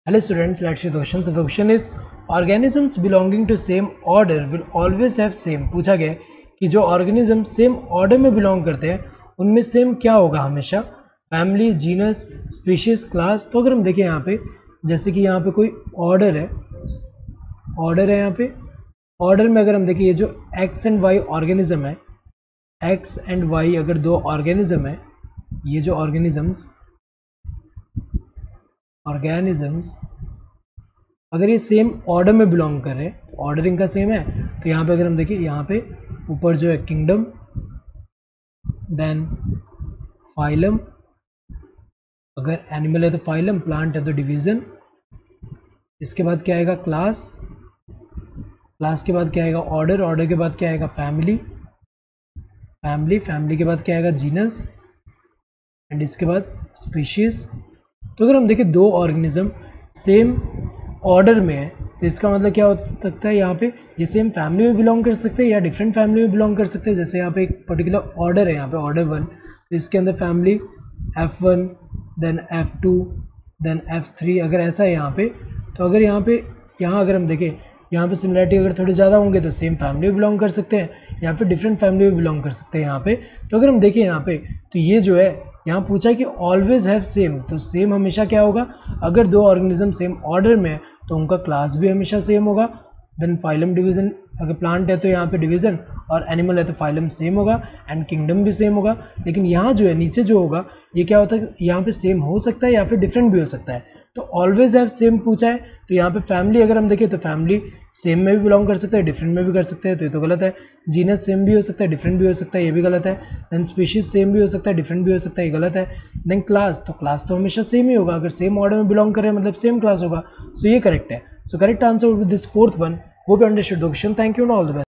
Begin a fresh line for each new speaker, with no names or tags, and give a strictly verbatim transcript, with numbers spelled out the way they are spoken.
Hello students, let's see the question. So the question is, organisms belonging to same order will always have same. पूछा गया कि जो organism same order में belong करते हैं उनमें सेम क्या होगा हमेशा, फैमिली, जीनस, स्पीशीज, क्लास. तो अगर हम देखें यहाँ पे, जैसे कि यहाँ पे कोई ऑर्डर है, ऑर्डर है यहाँ पे, ऑर्डर में अगर हम देखें ये जो एक्स एंड वाई ऑर्गेनिज्म है, एक्स एंड वाई अगर दो ऑर्गेनिज्म है, ये जो ऑर्गेनिजम्स ऑर्गेनिजम्स अगर ये सेम ऑर्डर में बिलोंग कर रहे हैं, ऑर्डरिंग का सेम है, तो यहाँ पे अगर हम देखें यहाँ पे ऊपर जो है किंगडम, देन फाइलम, अगर एनिमल है तो फाइलम, प्लांट है तो डिवीजन, इसके बाद क्या आएगा क्लास, क्लास के बाद क्या आएगा ऑर्डर, ऑर्डर के बाद क्या आएगा फैमिली, फैमिली फैमिली के बाद क्या आएगा जीनस, एंड इसके बाद स्पीशीज. तो अगर हम देखें दो ऑर्गेनिज्म सेम ऑर्डर में है तो इसका मतलब क्या हो सकता है, यहाँ पे ये सेम फैमिली में बिलोंग कर सकते हैं या डिफरेंट फैमिली में बिलोंग कर सकते हैं. जैसे यहाँ पे एक पर्टिकुलर ऑर्डर है, यहाँ पे ऑर्डर वन, तो इसके अंदर family F one, then F two, then F three, अगर ऐसा है यहाँ पे, तो अगर यहाँ पे यहाँ अगर हम देखें यहाँ पे सिमिलरिटी अगर थोड़ी ज़्यादा होंगे तो सेम फैमिली में बिलोंग कर सकते हैं या फिर डिफरेंट फैमिली में बिलोंग कर सकते हैं यहाँ पे. तो अगर हम देखें यहाँ पे, तो ये जो है यहाँ पूछा है कि ऑलवेज हैव सेम, तो सेम हमेशा क्या होगा, अगर दो ऑर्गेनिज्म सेम ऑर्डर में है तो उनका क्लास भी हमेशा सेम होगा. देन फाइलम डिवीजन, अगर प्लांट है तो यहाँ पे डिवीजन, और एनिमल है तो फाइलम सेम होगा, एंड किंगडम भी सेम होगा. लेकिन यहाँ जो है नीचे जो होगा ये क्या होता है, यहाँ पे सेम हो सकता है या फिर डिफरेंट भी हो सकता है. तो ऑलवेज हैव सेम पूछा है, तो यहाँ पे फैमिली अगर हम देखें तो फैमिली सेम में भी बिलोंग कर सकते हैं, डिफरेंट में भी कर सकते हैं, तो ये तो गलत है. जीनस सेम भी हो सकता है, डिफरेंट भी हो सकता है, ये भी गलत है. देन स्पीशीज सेम भी हो सकता है, डिफरेंट भी हो सकता है, ये गलत है. देन क्लास, तो क्लास तो हमेशा सेम ही होगा, अगर सेम ऑर्डर में बिलोंग करे मतलब सेम क्लास होगा. सो ये करेक्ट है. So correct answer with this fourth one. Hope you understood the question. Thank you and all the best.